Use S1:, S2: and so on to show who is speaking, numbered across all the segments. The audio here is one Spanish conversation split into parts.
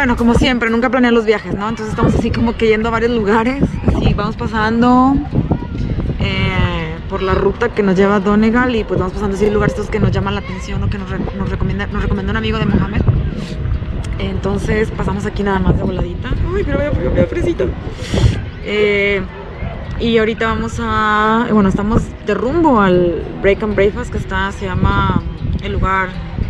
S1: bueno, como siempre, nunca planeé los viajes, ¿no? Entonces estamos así como que yendo a varios lugares. Así vamos pasando por la ruta que nos lleva a Donegal. Y pues vamos pasando así lugares que nos llaman la atención o que nos recomienda un amigo de Mohamed. Entonces pasamos aquí nada más de voladita. Ay, pero vea fresita. Y ahorita vamos a... Bueno, estamos de rumbo al Break and Breakfast, que se llama el lugar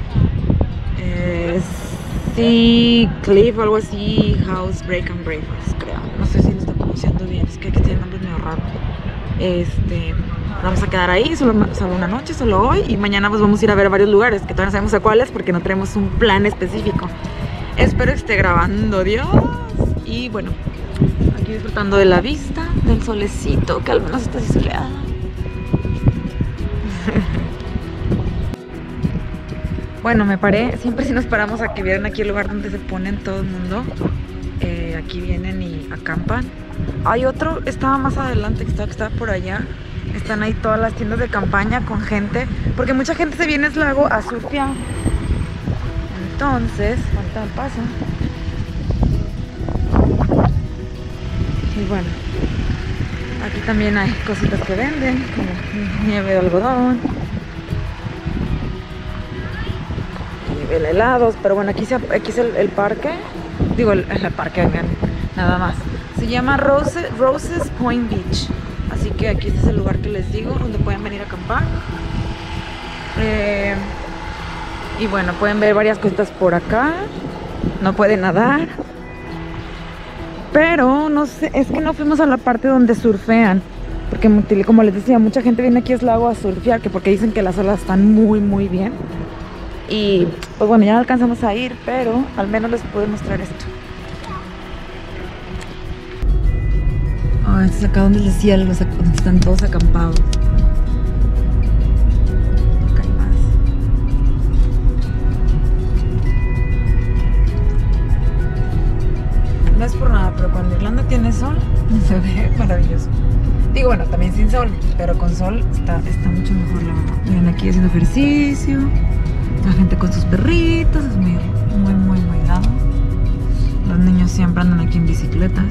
S1: Sea Cliff o algo así, House Break and Breakfast, creo. No sé si lo estoy pronunciando bien, es que aquí tiene nombres medio raros. Vamos a quedar ahí solo una noche, solo hoy. Y mañana pues vamos a ir a ver varios lugares, que todavía no sabemos a cuáles porque no tenemos un plan específico. Espero que esté grabando, Dios. Y bueno, aquí disfrutando de la vista, del solecito, que al menos está así soleada. Bueno, me paré, siempre si nos paramos a que vieran aquí el lugar donde se ponen todo el mundo. Aquí vienen y acampan. Hay otro, estaba más adelante, que estaba por allá. Están ahí todas las tiendas de campaña con gente, porque mucha gente se viene a ese lago a surfear. Entonces, ahorita me paso. Y bueno, aquí también hay cositas que venden, como nieve de algodón, y helados, pero bueno, aquí es el parque, digo el parque, vengan, nada más. Se llama Roses Point Beach, así que aquí este es el lugar que les digo, donde pueden venir a acampar. Y bueno, pueden ver varias cositas por acá. No pueden nadar, pero no sé, es que no fuimos a la parte donde surfean, porque como les decía, mucha gente viene aquí a este lago a surfear, que porque dicen que las olas están muy bien. Y pues bueno, ya no alcanzamos a ir, pero al menos les puedo mostrar esto. Este es acá donde les decía, donde están todos acampados. Acá hay más. No es por nada, pero cuando Irlanda tiene sol, se ve maravilloso. Digo, bueno, también sin sol, pero con sol está mucho mejor, la verdad. Miren, aquí haciendo ejercicio, la gente con sus perritos, es muy dado. Los niños siempre andan aquí en bicicletas.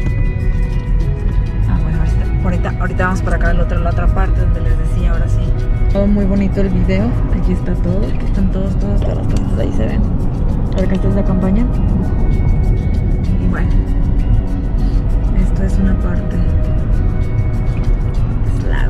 S1: Ahorita vamos para acá, la otra parte donde les decía, ahora sí. Todo muy bonito el video. Aquí está todo, aquí están todas las cosas, ahí se ven. Acá está la campaña. Y bueno, esto es una parte. Es lago.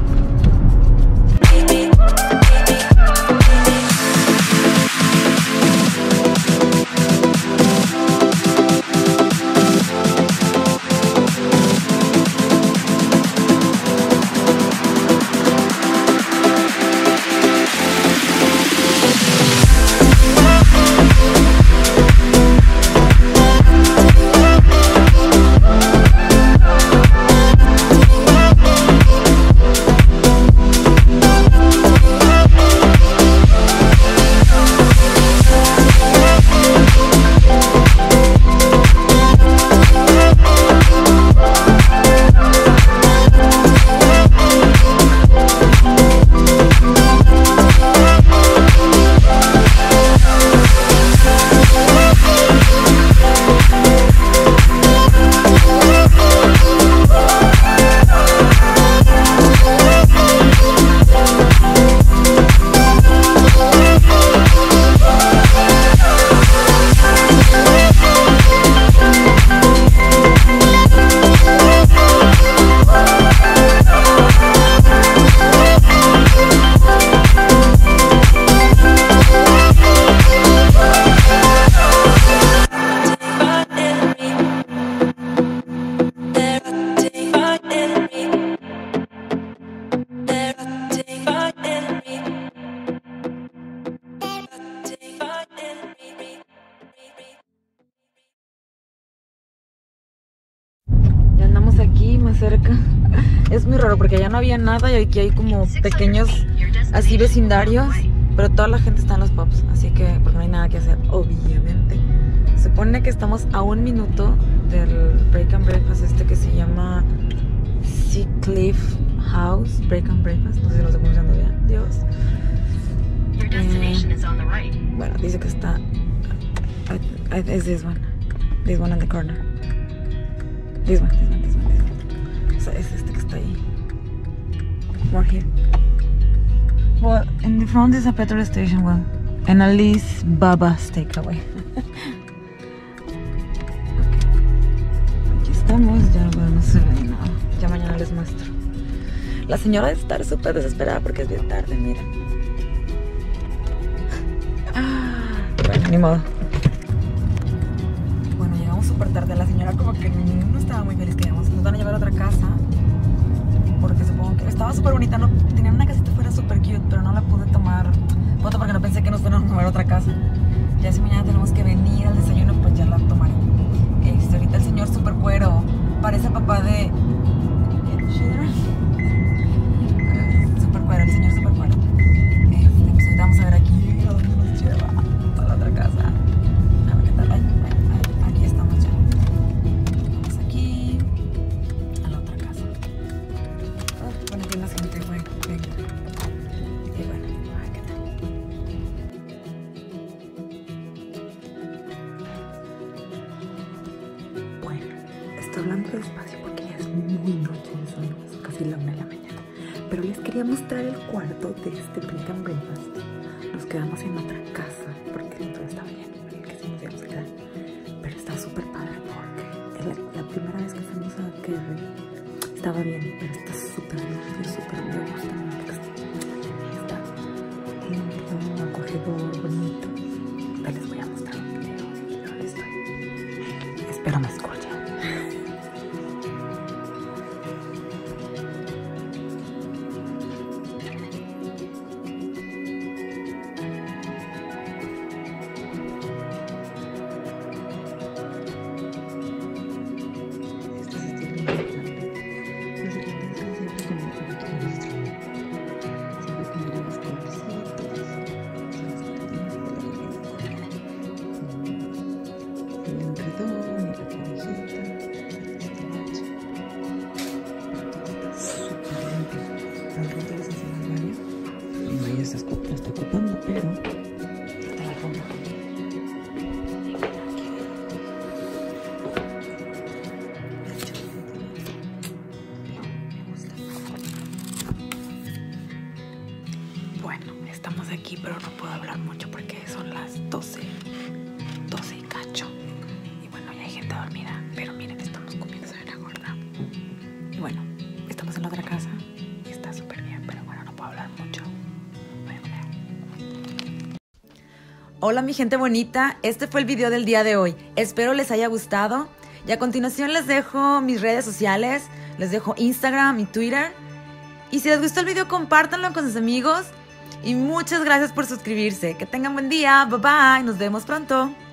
S1: Cerca. Es muy raro porque allá no había nada y aquí hay como pequeños así vecindarios, pero toda la gente está en los pubs, así que porque no hay nada que hacer, obviamente. Se supone que estamos a 1 minuto del Break and Breakfast que se llama Sea Cliff House Break and Breakfast, no sé si lo estoy pronunciando bien, Dios. Bueno, dice que está Is this one. This one in the corner. This one. O sea, es este que está ahí. Right here. Well, in the front is a petrol station, well, and at least Baba's Takeaway. Aquí estamos, ya no se ve nada. Ya mañana les muestro. La señora debe estar súper desesperada porque es bien tarde, miren. Bueno, ni modo. Bueno, llegamos súper tarde. La señora como que no estaba muy feliz que llegamos. Nos van a llevar a otra casa. Porque supongo que estaba súper bonita, ¿no? Tenían una casita fuera súper cute, pero no la pude tomar foto porque no pensé que nos fueran a mover a otra casa. Ya si mañana tenemos que venir al desayuno, pues ya la tomaré. Ahorita el señor súper cuero, parece papá de... Súper cuero, el señor súper cuero. Pues ahorita vamos a ver aquí a dónde nos lleva, a la otra casa. A ver qué tal. Aquí estamos ya. Vamos aquí a la otra casa. Bueno, aquí más gente, bueno, venga. Y bueno, a ver qué tal. Bueno, estoy hablando despacio porque ya es muy noche, son casi la 1 de la mañana. Pero les quería mostrar el cuarto de este Bed and Breakfast. Nos quedamos en otra casa porque el otro estaba lleno, el que sí nos íbamos a quedar. Pero está súper padre porque la primera vez que fuimos a Kerry estaba bien, pero está súper limpio, súper me gusta mucho. Está limpio, acogedor, bonito. Ya les voy a mostrar un video de dónde estoy. Espero me escuchen. Está ocupando, pero está la forma. Bueno, estamos aquí, pero no puedo hablar mucho porque son las 12 y cacho. Y bueno, ya hay gente dormida, pero miren, estamos comiendo cena gorda. Y bueno, estamos en la otra casa y está súper bien, pero bueno, no puedo hablar mucho. Hola mi gente bonita, este fue el video del día de hoy. Espero les haya gustado. Y a continuación les dejo mis redes sociales. Les dejo Instagram y Twitter. Y si les gustó el video, compártanlo con sus amigos. Y muchas gracias por suscribirse. Que tengan buen día. Bye bye. Nos vemos pronto.